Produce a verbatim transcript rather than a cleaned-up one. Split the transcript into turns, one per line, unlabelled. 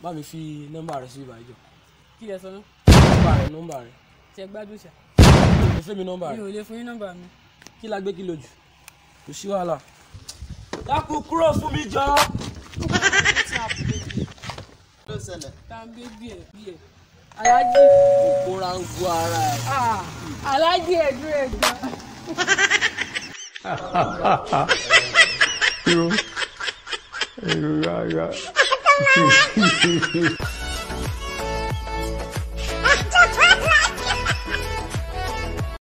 bá mi fi nọ́mbà rẹ̀ sí ìbàjọ́.
Kí lẹ sọ náà?
Nọ́mbà rẹ̀ nọ́mbà rẹ̀.
Ṣé gbádùn ṣá?
Mi ò lè fún mi nọ́mbà rẹ̀.
Mi ò lè fún yín nọ́mbà mi.
Kí la gbé kí lójú? Kò sí wàhálà. Dákun kúrò fún mi jọ.
Ló ṣẹlẹ̀.
Ta ń gbé bí ẹ̀ bí ẹ̀. Aláàjì.
Kóra ń gbọ́ ara ẹ̀.
Aláàjì ẹ̀dùn ẹ̀gbọ́n.
Yo, yo, yo, yo.